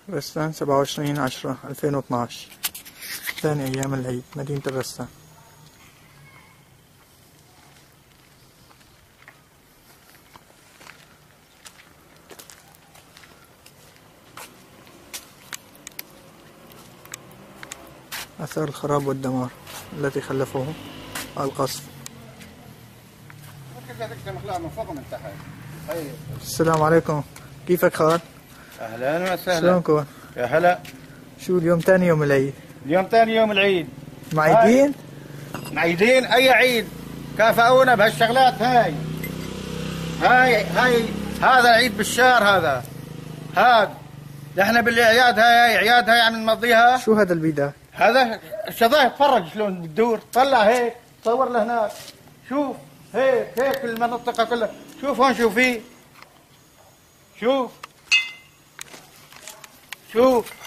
رستان 27/10/2012 ثاني أيام العيد، مدينة الرستان. أثار الخراب والدمار التي خلفه القصف. السلام عليكم، كيفك خال؟ اهلا وسهلا. شلونكم؟ يا هلا. شو اليوم ثاني يوم العيد؟ اليوم ثاني يوم العيد. معيدين؟ معيدين اي عيد، كافئونا بهالشغلات هاي هذا عيد بالشهر، هذا نحن بالاعياد، هاي اعياد هاي عم نمضيها. شو هذا البيداء؟ هذا الشظايا، تفرج شلون بتدور، طلع هيك صور لهناك، شوف هيك المنطقة كلها، شوف هون، شوف